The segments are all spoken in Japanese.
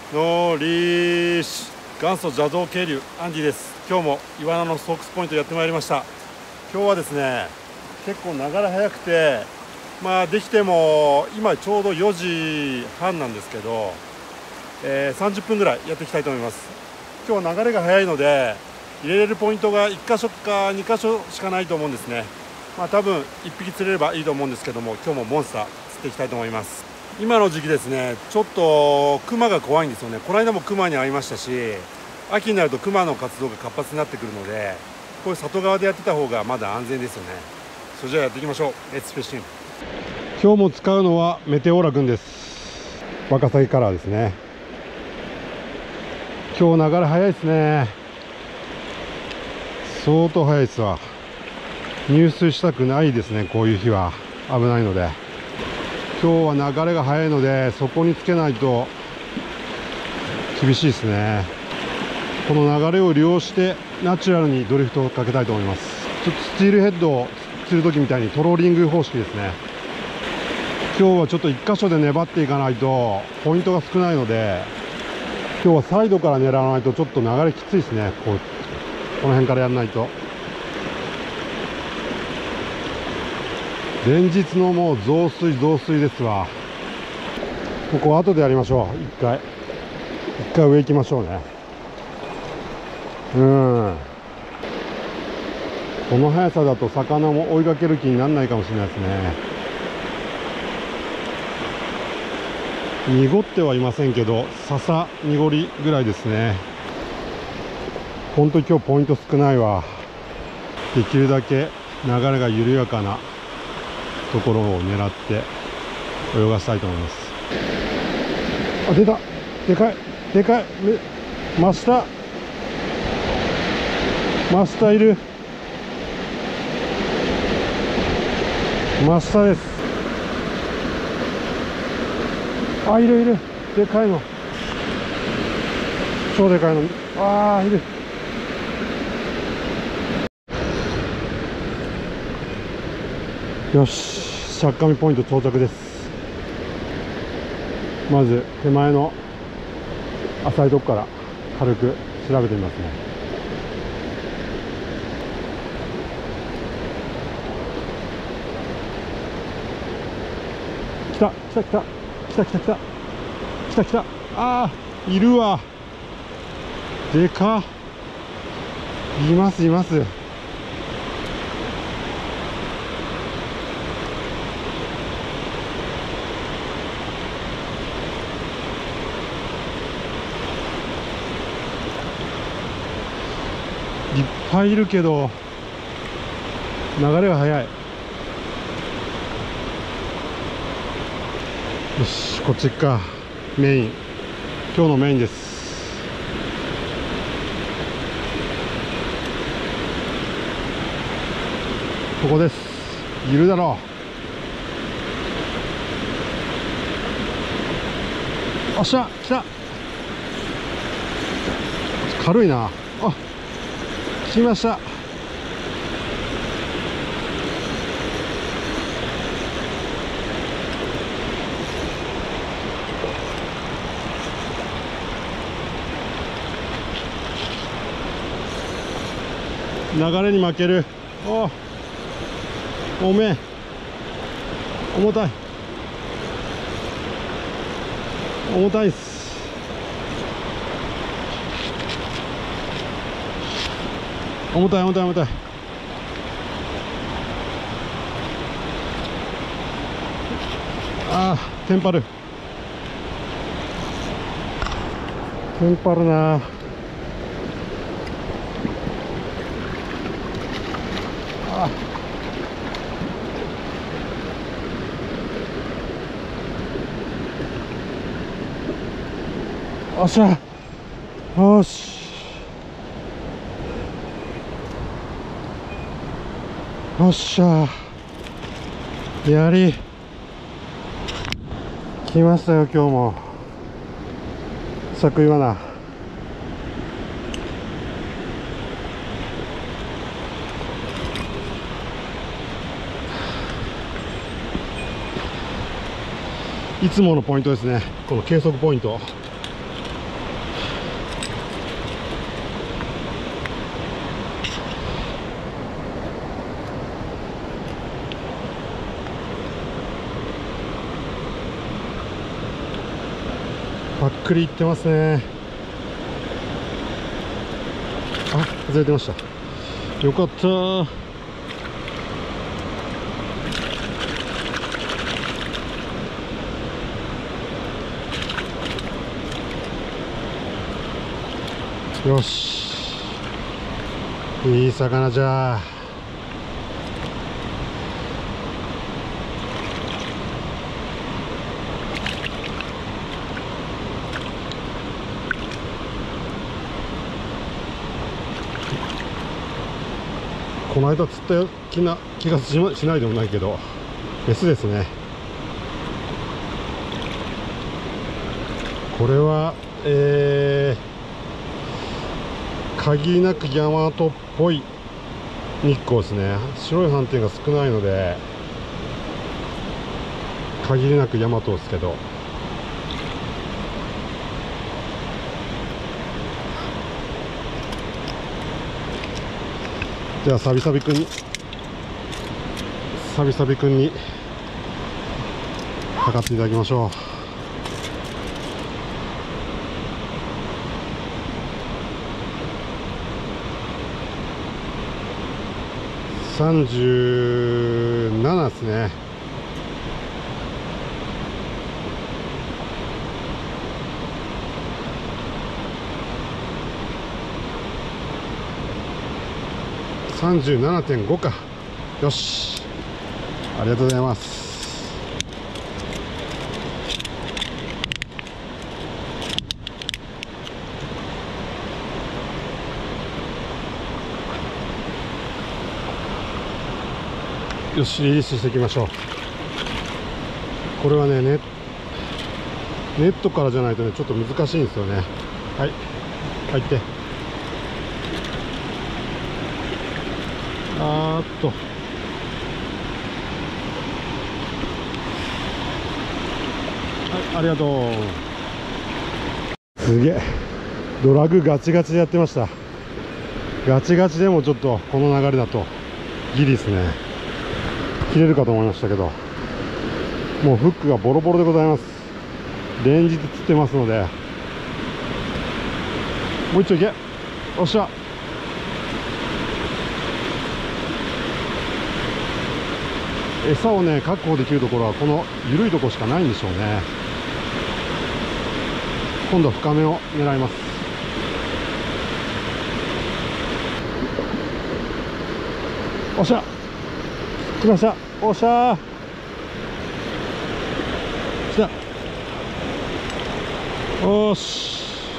ノーリーシュ元祖邪道渓流アンディです。今日もイワナのソークスポイントやってまいりました。今日はですね、結構流れ速くて、できても今ちょうど4時半なんですけど、30分ぐらいやっていきたいと思います。今日は流れが速いので入れれるポイントが1箇所か2箇所しかないと思うんですね。多分1匹釣れればいいと思うんですけども、今日もモンスター釣っていきたいと思います。今の時期ですね、ちょっとクマが怖いんですよね。この間もクマに会いましたし、秋になるとクマの活動が活発になってくるので、こういう里側でやってた方がまだ安全ですよね。それじゃあやっていきましょう。レッツフィッシング。今日も使うのはメテオーラ君です。ワカサギカラーですね。今日流れ速いですね。相当速いですわ。入水したくないですね。こういう日は危ないので。今日は流れが速いので、そこにつけないと厳しいですね。この流れを利用してナチュラルにドリフトをかけたいと思います。ちょっとスチールヘッドを釣るときみたいにトローリング方式ですね。今日はちょっと1箇所で粘っていかないとポイントが少ないので、今日はサイドから狙わないとちょっと流れきついですね。この辺からやらないと。連日のもう増水ですわ。ここ後でやりましょう。一回上行きましょうね。この速さだと魚も追いかける気にならないかもしれないですね。濁ってはいませんけど、笹濁りぐらいですね。本当に今日ポイント少ないわ。できるだけ流れが緩やかなところを狙って泳がしたいと思います。あ、出た。でかい真下いる。真下です。あ、いる。でかいの、超でかいの。ああ、いる。よし、シャッカミポイント到着です。まず手前の浅いとこから軽く調べてみますね。来た。ああ、いるわ。でかっ。います。いっぱいいるけど流れが速い。よし、こっちか。今日のメインです。ここです。いるだろう。おっしゃ、来た。軽いな。あ、来ました。流れに負ける。おめえ重たいっす。重たい。ああ、テンパるな。おっしゃ。よし。よっしゃ。やり。来ましたよ、今日も。作イワナ。いつものポイントですね。この計測ポイント。 ばっくりいってますね。あ、外れてました。よかったー。よし、いい魚じゃ。この間釣った気がしないでもないけど、メスですね。これは限りなくヤマトっぽい日光ですね。白い斑点が少ないので限りなくヤマトですけど、じゃあサビサビくんに測っていただきましょう。37ですね。37.5 か。よし、ありがとうございます。よし、リリースしていきましょう。これはね、ネットからじゃないとね、ちょっと難しいんですよね。はい、入って。はい、ありがとう。すげえ、ドラグガチガチでやってました。ガチガチでもちょっとこの流れだとギリですね。切れるかと思いましたけど、もうフックがボロボロでございます。連日釣ってますので、もう一丁いけ。おっしゃ。餌をね確保できるところはこの緩いところしかないんでしょうね。今度は深めを狙います。おっしゃ、来ました。おっしゃ来た。おーし、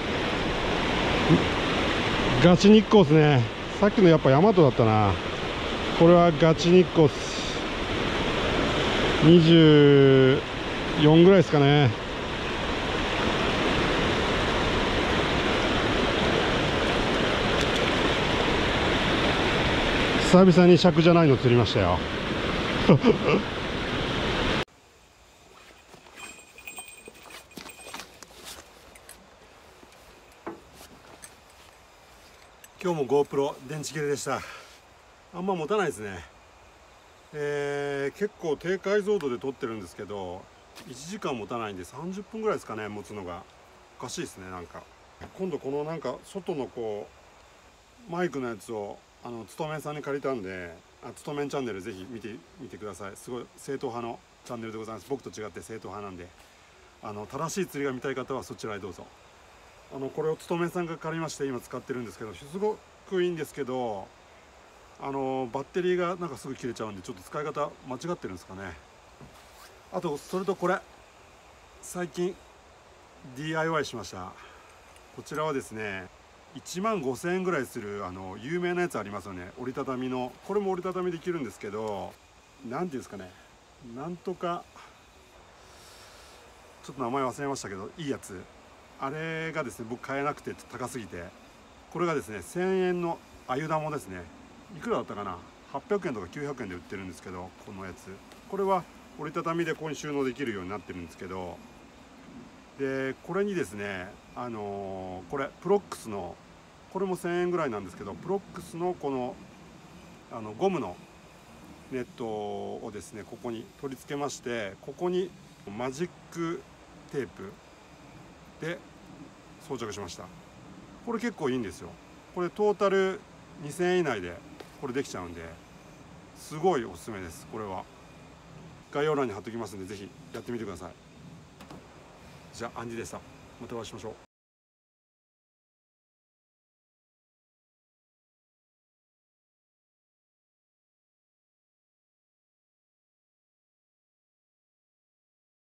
ガチ日光ですね。さっきのやっぱヤマトだったな。これはガチ日光っす。24ぐらいですかね。久々に尺じゃないの釣りましたよ。今日も GoPro 電池切れでした。あんま持たないですね。結構低解像度で撮ってるんですけど、1時間持たないんで30分ぐらいですかね、持つのが。おかしいですね。なんか今度このなんか外のこうマイクのやつをつとめんさんに借りたんで、つとめんチャンネルぜひ見てみてください。すごい正統派のチャンネルでございます。僕と違って正統派なんで、正しい釣りが見たい方はそちらへどうぞ。これをつとめんさんが借りまして今使ってるんですけど、すごくいいんですけど、バッテリーがなんかすぐ切れちゃうんで、ちょっと使い方間違ってるんですかね。あとそれとこれ最近 DIY しました。こちらはですね、1万5000円ぐらいする有名なやつありますよね。折りたたみの、これも折りたたみできるんですけど、何ていうんですかね、なんとかちょっと名前忘れましたけど、いいやつ、あれがですね、僕買えなくて高すぎて、これがですね1000円の鮎玉ですね。いくらだったかな、800円とか900円で売ってるんですけど、このやつ、これは折りたたみでここに収納できるようになってるんですけど、でこれにですね、これプロックスの、これも1000円ぐらいなんですけど、プロックスのこのゴムのネットをですねここに取り付けまして、ここにマジックテープで装着しました。これ結構いいんですよ。これトータル2000円以内でこれできちゃうんですごいおすすめです。これは概要欄に貼っときますんで、ぜひやってみてください。じゃあアンディでした。またお会いしましょう。